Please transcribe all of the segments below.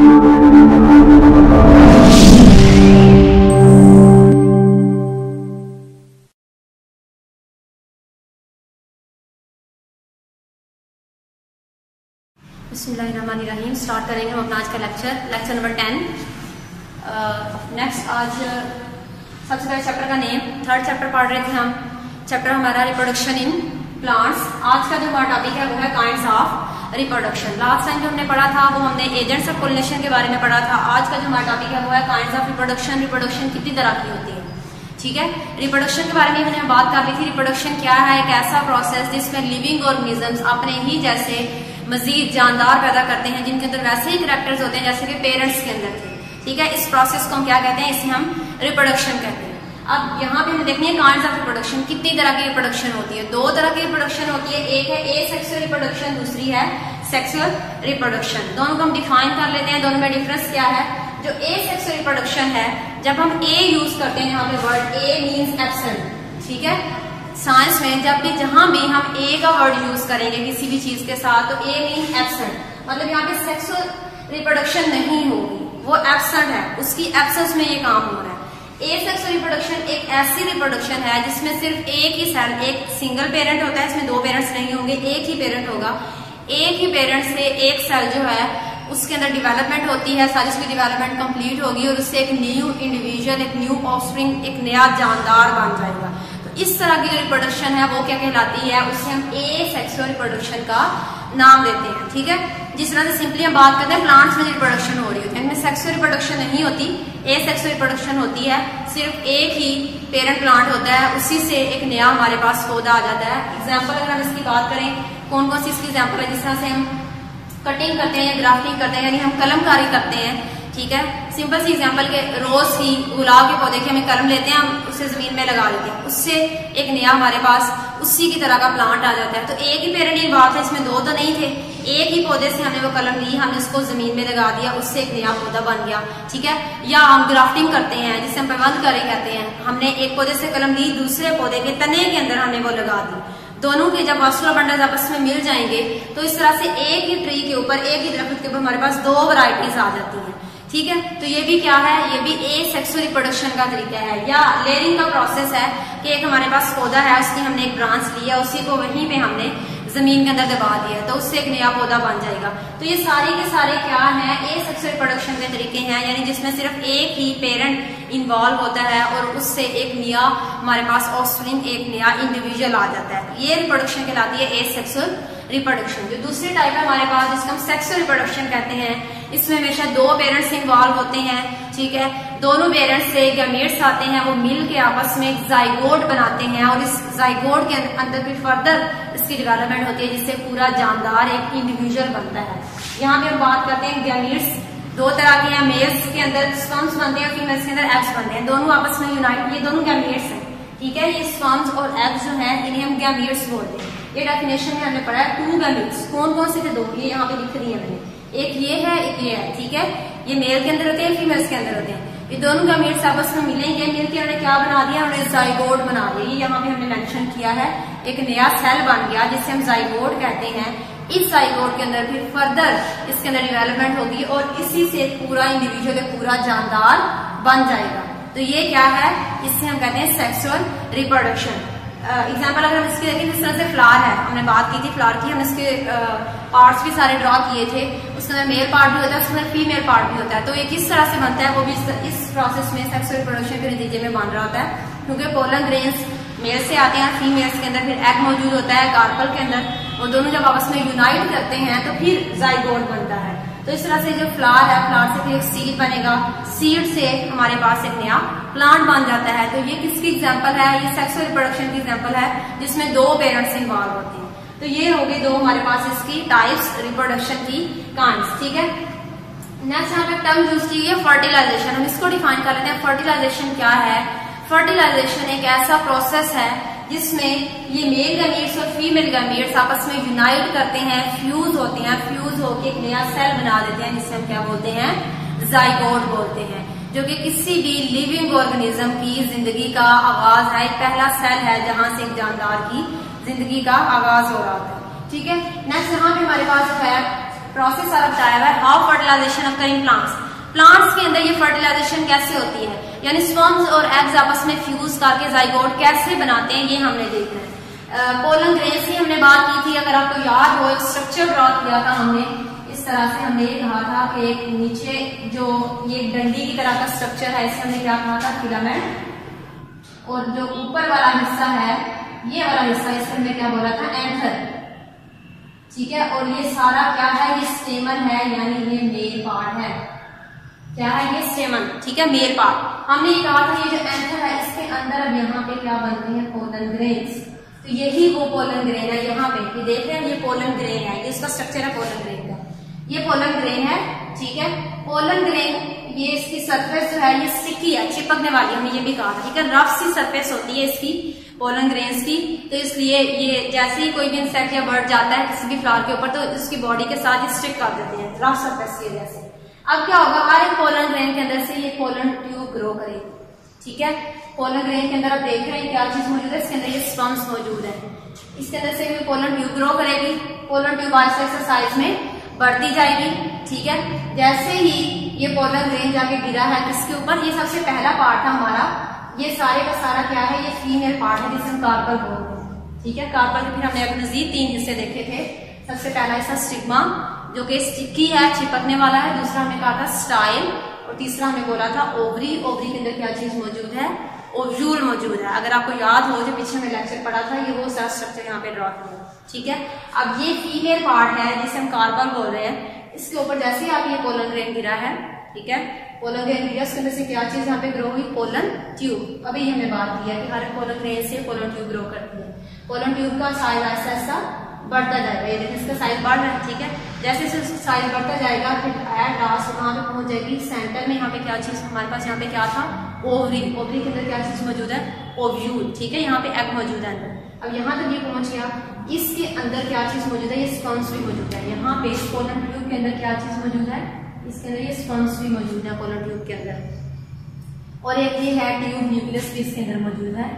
बिस्मिल्लाहिर्रहमानिर्रहीम। स्टार्ट करेंगे हम अपना आज का लेक्चर नंबर 10। नेक्स्ट आज सबसे पहले चैप्टर का नेम, थर्ड चैप्टर पढ़ रहे थे हम। चैप्टर हमारा रिप्रोडक्शन इन प्लांट्स। आज का जो हमारा टॉपिक है वो है kinds of reproduction. Last time जो हमने पढ़ा था वो हमने एजेंट्स ऑफ पॉलिनेशन के बारे में पढ़ा था। आज का जो हमारा टॉपिक है वो है काइंड्स ऑफ रिप्रोडक्शन। रिप्रोडक्शन कितनी तरह की होती है, ठीक है। रिप्रोडक्शन के बारे में हमने बात कर ली थी। रिप्रोडक्शन क्या है? एक ऐसा प्रोसेस जिसमें लिविंग ऑर्गेनिजम्स अपने ही जैसे मजीद जानदार पैदा करते हैं, जिनके अंदर वैसे ही कैरेक्टर्स होते हैं जैसे कि पेरेंट्स के अंदर थे, ठीक है। इस प्रोसेस को हम क्या कहते हैं? इसे हम रिप्रोडक्शन कहते हैं। अब यहाँ पे हम देखते हैं काइंड्स ऑफ रिप्रोडक्शन। कितनी तरह की रिप्रोडक्शन होती है? दो तरह की रिप्रोडक्शन होती है। एक है ए सेक्सुअल रिप्रोडक्शन, दूसरी है सेक्सुअल रिप्रोडक्शन। दोनों को हम डिफाइन कर लेते हैं। दोनों में डिफरेंस क्या है? जो ए सेक्सुअल रिप्रोडक्शन है, जब हम ए यूज करते हैं, यहाँ पे वर्ड ए मीन्स एब्सेंट, ठीक है। साइंस में जब भी जहां भी हम ए का वर्ड यूज करेंगे किसी भी चीज के साथ, तो ए मीन एब्सेंट, मतलब यहाँ पे सेक्सुअल रिप्रोडक्शन नहीं होगी, वो एब्सेंट है, उसकी एब्सेंस में ये काम हो रहा है। ए सेक्सुअल रिप्रोडक्शन एक ऐसी रिप्रोडक्शन है जिसमें सिर्फ एक ही सेल, एक सिंगल पेरेंट होता है, इसमें दो पेरेंट्स नहीं होंगे, एक ही पेरेंट होगा। एक ही पेरेंट से एक सेल जो है उसके अंदर डेवलपमेंट होती है, सारी उसकी डेवलपमेंट कंप्लीट होगी और उससे एक न्यू इंडिविजुअल, एक न्यू ऑफस्प्रिंग, एक नया जानदार बन जाएगा। इस तरह की जो रिप्रोडक्शन है वो क्या कहलाती है? उससे हम ए सेक्सुअल रिप्रोडक्शन का नाम देते हैं, ठीक है। जिस तरह से सिंपली हम बात करते हैं प्लांट्स में रिप्रोडक्शन हो रही होती है, इनमें सेक्सुअल रिप्रोडक्शन नहीं होती, ए सेक्सुअल रिप्रोडक्शन होती है। सिर्फ एक ही पेरेंट प्लांट होता है, उसी से एक नया हमारे पास पौधा आ जाता है। एग्जाम्पल अगर हम इसकी बात करें, कौन कौन सी इसकी एग्जाम्पल है? जिस तरह से हम कटिंग करते हैं या ग्राफ्टिंग करते हैं, यानी हम कलमकारी करते हैं, ठीक है। सिंपल सी एग्जांपल के रोज की गुलाब के पौधे की हमें कलम लेते हैं, हम उसे जमीन में लगा देते हैं, उससे एक नया हमारे पास उसी की तरह का प्लांट आ जाता है। तो एक ही पेरेंट इन्वॉल्व था, इसमें दो तो नहीं थे, एक ही पौधे से हमने वो कलम ली, हमने उसको जमीन में लगा दिया, उससे एक नया पौधा बन गया, ठीक है। या हम ग्राफ्टिंग करते हैं, जिसे हम पैवंद करे कहते हैं, हमने एक पौधे से कलम ली, दूसरे पौधे के तने के अंदर हमने वो लगा दी। दोनों के जब वास्कुलर बंडल्स आपस में मिल जाएंगे तो इस तरह से एक ही ट्री के ऊपर, एक ही दरख्त के ऊपर हमारे पास दो वैरायटीज आ जाती हैं, ठीक है। तो ये भी क्या है? ये भी ए सेक्सुअल रिप्रोडक्शन का तरीका है। या लेयरिंग का प्रोसेस है कि एक हमारे पास पौधा है, उसकी हमने एक ब्रांच लिया, उसी को वहीं पे हमने जमीन के अंदर दबा दिया, तो उससे एक नया पौधा बन जाएगा। तो ये सारे के सारे क्या हैं? ए सेक्सुअल रिप्रोडक्शन के तरीके हैं, यानी जिसमें सिर्फ एक ही पेरेंट इन्वॉल्व होता है और उससे एक नया हमारे पास ऑफस्प्रिंग, एक नया इंडिविजुअल आ जाता है। ये रिप्रोडक्शन कहलाती है ए सेक्सुअल रिप्रोडक्शन। जो दूसरी टाइप है हमारे पास, जिसको हम सेक्सुअल रिप्रोडक्शन कहते हैं, इसमें हमेशा दो पेरेंट्स इन्वॉल्व होते हैं, ठीक है। दोनों पेरेंट्स से गैमेट्स आते हैं, वो मिल के आपस में एक जाइगोट बनाते हैं और इस जाइगोट के अंदर फिर फर्दर इसकी डेवलपमेंट होती है, जिससे पूरा जानदार एक इंडिविजुअल बनता है। यहाँ पे हम बात करते हैं गैमेट्स दो तरह के हैं। मेल्स के अंदर स्पर्म्स बनते हैं और फीमेल्स के अंदर एग्स बनते हैं, दोनों आपस में यूनाइट, ये दोनों गैमेट्स हैं, ठीक है। ये स्पर्म्स और एग्स जो है इन्हें हम गैमेट्स बोलते हैं। ये डेफिनेशन में हमने पढ़ा है टू गैमेट्स। कौन कौन से थे? दो, ये यहाँ पे लिख दिए मैंने, एक ये है, एक ये है, ठीक है। ये मेल के अंदर होते हैं, फीमेल्स के अंदर होते हैं। ये दोनों गैमेट्स आपस में मिलेंगे, मिलकर हमने क्या बना दिया? हमने जाइगोट बना दिया। ये यहाँ पे हमने मेंशन किया है, एक नया सेल बन गया जिसे हम जाइगोट कहते हैं। इस जाइगोट के अंदर फिर फर्दर इसके अंदर डेवलपमेंट होगी और इसी से पूरा इंडिविजुअल, पूरा जानदार बन जाएगा। तो ये क्या है? इससे हम कहते हैं सेक्सुअल रिप्रोडक्शन। एग्जाम्पल अगर हम इसके देखें, जिस तरह से फ्लावर है, हमने बात की थी फ्लावर की, हमने इसके पार्ट्स भी सारे ड्रॉ किए थे। उसके अंदर मेल पार्ट भी होता है, उसके अंदर फीमेल पार्ट भी होता है। तो ये किस तरह से बनता है, वो भी इस प्रोसेस में सेक्सुअल रिप्रोडक्शन के नतीजे में बन रहा होता है, क्योंकि पोलन ग्रेन्स मेल से आते हैं, फीमेल्स के अंदर फिर एग मौजूद होता है कार्पल के अंदर, वो दोनों जब आपस में यूनाइट करते हैं तो फिर जाइगोट बनता है। तो इस तरह से जो फ्लावर है, फ्लावर से फिर एक सीड बनेगा, सीड से हमारे पास एक नया प्लांट बन जाता है। तो ये किसकी एग्जांपल है? ये सेक्सुअल रिप्रोडक्शन की एग्जांपल है, जिसमें दो पेरेंट्स इन्वॉल्व होते हैं। तो ये हो गई दो हमारे पास इसकी टाइप्स रिप्रोडक्शन की काइंड्स, ठीक है। नेक्स्ट यहाँ पे टर्म यूज की है फर्टिलाइजेशन। हम इसको डिफाइन कर लेते हैं। फर्टिलाइजेशन क्या है? फर्टिलाइजेशन एक ऐसा प्रोसेस है जिसमें ये मेल गैमेट्स और फीमेल गैमेट्स आपस में यूनाइट करते हैं, फ्यूज होते हैं, फ्यूज होकर एक नया सेल बना देते हैं, जिसे हम क्या बोलते हैं? जाइगोट बोलते हैं, जो कि किसी भी लिविंग ऑर्गेनिज्म की जिंदगी का आगाज है, पहला सेल है जहां से एक जानदार की जिंदगी का आगाज हो रहा था, ठीक है। नेक्स्ट यहाँ पे हमारे पास है प्रोसेस सारा बताया हुआ है how fertilization occurring plants. Plants के अंदर ये फर्टिलाइजेशन कैसे होती है, यानी स्पर्म्स और एग्स आपस में फ्यूज करके जाइगोट कैसे बनाते हैं, ये हमने देखना है। पोलन ग्रेन्स की हमने बात की थी, अगर आपको याद हो एक स्ट्रक्चर ड्रॉ किया था हमने इस तरह से। हमने ये कहा था कि एक नीचे जो ये डंडी की तरह का स्ट्रक्चर है इसे हमने क्या कहा था, फिलामेंट, और जो ऊपर वाला हिस्सा है ये वाला हिस्सा इसे हमने क्या बोला था, एंथर, ठीक है। और ये सारा क्या है, ये स्टेमन है, यानी ये मेल पार्ट है। क्या है ये, स्टेमन, ठीक है, मेल पार्ट। हमने ये कहा था ये जो एंथर है इसके अंदर अब यहाँ पे क्या बनते हैं, पोलन ग्रेन्स। तो यही वो पोलन ग्रेन है, यहाँ पे ये देख रहे हैं ये पोलन ग्रेन है, इसका स्ट्रक्चर है पोलन ग्रेन का, ये पोलन ग्रेन है, ठीक है। पोलन ग्रेन ये इसकी सरफेस जो है ये स्टिकी है, चिपकने वाली, हमने ये भी कहा था, ठीक है। रफ सी सरफेस होती है इसकी पोलन ग्रेन्स की, तो इसलिए ये जैसे ही कोई भी इंसेक्ट या बर्ड जाता है किसी भी फ्लावर के ऊपर तो उसकी बॉडी के साथ ही स्टिक कर देते हैं रफ सरफेस की वजह से। अब क्या होगा, हर एक पोलन ग्रेन के अंदर से ये पोलन ट्यूब ग्रो करेगी, ठीक है। पोलन ग्रेन के अंदर आप देख रहे हैं क्या चीज मौजूद है, इसके अंदर ये स्पर्म्स मौजूद है, इसके अंदर से भी पोलन ट्यूब ग्रो करेगी। पोलन ट्यूब आहिस्ता आहिस्ता साइज में बढ़ती जाएगी, ठीक है। जैसे ही ये पोलन ग्रेन जाके गिरा है किसके ऊपर, ये सबसे पहला पार्ट था हमारा, ये सारे का सारा क्या है, ये फीमेल पार्ट है जिसे हम कार्पल बोलते हैं, ठीक है। कार्पल के फिर हमने अब मजीद 3 हिस्से देखे थे। सबसे पहला हिस्सा स्टिग्मा जो कि स्टिकी है, चिपकने वाला है। दूसरा हमने कहा था स्टाइल, और तीसरा हमने बोला था ओवरी। ओवरी के अंदर क्या चीज मौजूद है, ओव्यूल मौजूद है। अगर आपको याद हो जो पीछे में लेक्चर पढ़ा था ये वो सारा स्ट्रक्चर यहाँ पे ड्रॉ किया, ठीक है। अब ये फीमेल पार्ट है जिसे हम कार्पल बोल रहे हैं, इसके ऊपर जैसे ही आप ये पोलन ग्रेन गिरा है, ठीक है, पोलन ग्रेन गिरा, उसके अंदर से क्या चीज यहाँ पे ग्रो हुई, पोलन ट्यूब। अभी हमने बात की है कि हर पोलन ग्रेन से पोलन ट्यूब ग्रो करती है। पोलन ट्यूब का साइज आहिस्ता आहिस्ता बढ़ता जाएगा, ये देखिए इसका साइज बढ़ रहा है, ठीक है। जैसे जैसे साइज बढ़ता जाएगा फिर एट लास्ट वहां पे पहुंच जाएगी सेंटर में। यहाँ पे क्या चीज हमारे पास यहाँ पे क्या था, ओवरी। ओवरी के अंदर क्या चीज मौजूद है, ओव्यूल, ठीक है। यहाँ पे एग मौजूद है अंदर। अब यहाँ तक ये पहुंच गया, इसके अंदर क्या चीज मौजूद है, ये स्पर्म्स भी मौजूद है। यहाँ पे पोलन ट्यूब के अंदर क्या चीज मौजूद है, इसके अंदर ये स्पर्म्स भी मौजूद है पोलन ट्यूब के अंदर। और एक ये है ट्यूब न्यूक्लियस भी इसके अंदर मौजूद है,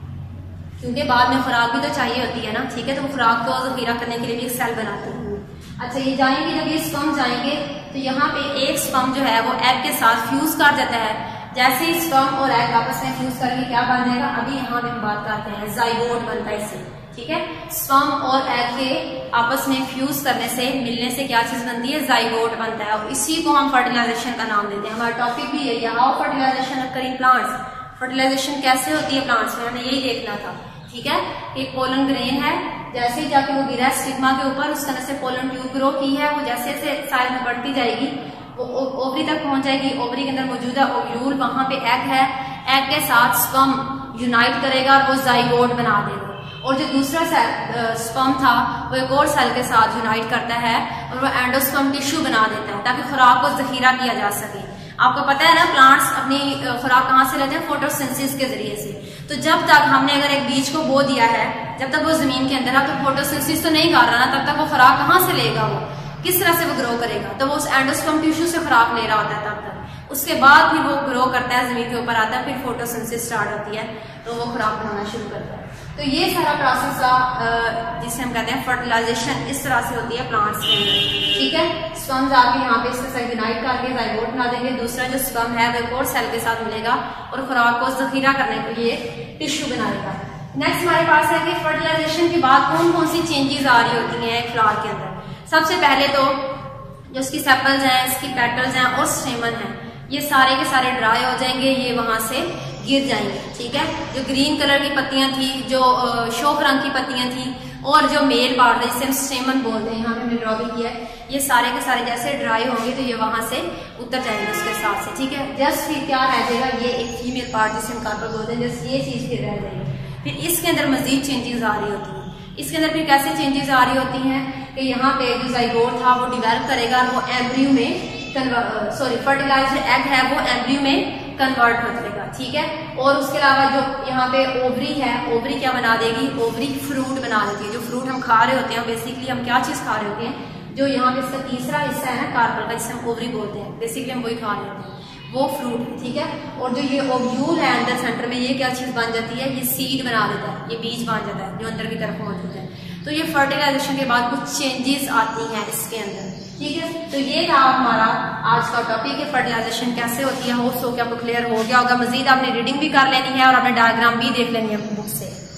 क्योंकि बाद में खुराक भी तो चाहिए होती है ना, ठीक है। तो वो खुराक को जखीरा करने के लिए भी एक सेल बनाते हैं। अच्छा, ये जाएंगे, जब ये स्पर्म जाएंगे तो यहाँ पे एक स्पर्म जो है वो एग के साथ फ्यूज कर जाता है। जैसे ही स्पर्म और एग आपस में फ्यूज करेंगे क्या बन जाएगा, अभी यहाँ पे हम बात करते हैं, जाइगोट बनता है इससे, ठीक है। स्पर्म और एग के आपस में फ्यूज करने से, मिलने से क्या चीज बनती है, जाइगोट बनता है। और इसी को हम फर्टिलाइजेशन का नाम देते हैं। हमारा टॉपिक भी यही है, how fertilization occurring plants. Fertilization कैसे होती है प्लांट्स में, हमें यही देखना था, ठीक है। एक पोलन ग्रेन है, जैसे ही जाके वो गिरा स्टिग्मा के ऊपर, उस तरह से पोलन ट्यूब ग्रो की है, वो जैसे जैसे साइज में बढ़ती जाएगी वो ओवरी तक पहुंच जाएगी। ओवरी के अंदर मौजूद है ओव्यूल, वहां पे एग है, एग के साथ स्पर्म यूनाइट करेगा और वो जाइगोट बना देगा। और जो दूसरा स्पर्म था वो एक और सेल के साथ यूनाइट करता है और वो एंडोस्पर्म टिश्यू बना देता है ताकि खुराक को जखीरा किया जा सके। आपको पता है ना, प्लांट्स अपनी खुराक कहाँ से लेते हैं, फोटोसिंथेसिस के जरिए से। तो जब तक हमने अगर एक बीज को बो दिया है, जब तक वो जमीन के अंदर है, तो फोटोसिंथेसिस तो नहीं कर रहा ना, तब तक वो खुराक कहाँ से लेगा, वो किस तरह से वो ग्रो करेगा, तो वो उस एंडोस्पर्म टिश्यू से खुराक ले रहा होता है तब तक। उसके बाद फिर वो ग्रो करता है, जमीन के ऊपर आता है, फिर फोटोसिंथेसिस स्टार्ट होती है, तो वो खुराक बनाना शुरू करता है। तो ये सारा प्रोसेस जिसे हम कहते हैं फर्टिलाइजेशन, इस तरह से होती है प्लांट्स के अंदर, ठीक है। स्पर्म जाके यहाँ पे इसके साथ यूनाइट करके जाइगोट बना देंगे। दूसरा जो स्पर्म है वो एक और सेल के साथ मिलेगा और खुराक को जखीरा करने के लिए टिश्यू बनाएगा। नेक्स्ट हमारे पास है कि फर्टिलाइजेशन के बाद कौन कौन सी चेंजेस आ रही होती हैं एक फ्लावर के अंदर। सबसे पहले तो जो उसकी सेपल्स हैं, इसकी पेटल्स हैं और स्टेमन है, ये सारे के सारे ड्राई हो जाएंगे, ये वहां से गिर जाएंगे, ठीक है। जो ग्रीन कलर की पत्तियां थी, जो शोक रंग की पत्तियां थी, और जो मेल पार्ट है जिसे हम स्टेमन बोलते हैं, यहाँ पे हमने ड्रॉ भी किया है, ये सारे के सारे जैसे ड्राई होंगे तो ये वहां से उतर जाएंगे उसके साथ से, ठीक है। जस्ट फिर क्या रह जाएगा, ये एक फीमेल पार्ट जिसे हम कार्पल बोलते हैं, जस्ट ये चीज फिर रह जाएगी। फिर इसके अंदर मजीद चेंजेस आ रही होती है। इसके अंदर फिर कैसे चेंजेस आ रही होती हैं कि यहाँ पे जो जाइगोट था वो डिवेलप करेगा, वो एम्ब्रियो में फर्टिलाइज्ड एग है वो एम्ब्रियो में कन्वर्ट हो जाएगा, ठीक है। और उसके अलावा जो यहाँ पे ओवरी है, ओवरी क्या बना देगी, ओवरी फ्रूट बना देती है। जो फ्रूट हम खा रहे होते हैं, बेसिकली हम क्या चीज खा रहे होते हैं, जो यहाँ पे इसका तीसरा हिस्सा है ना कार्पल का, जिसे हम ओवरी बोलते हैं, बेसिकली हम वही खा रहे होते हैं, वो फ्रूट है, ठीक है। और जो ये ओव्यूल है अंदर सेंटर में, ये क्या चीज बन जाती है, ये सीड बना देता है, ये बीज बन जाता है जो अंदर की तरफ मौजूद है। तो ये फर्टिलाइजेशन के बाद कुछ चेंजेस आती हैं इसके अंदर, ठीक है, तो ये था हमारा आज का टॉपिक है फर्टिलाइजेशन कैसे होती है। होप सो कि आपको क्लियर हो गया होगा। मजीद आपने रीडिंग भी कर लेनी है और आपने डायग्राम भी देख लेनी है बुक से।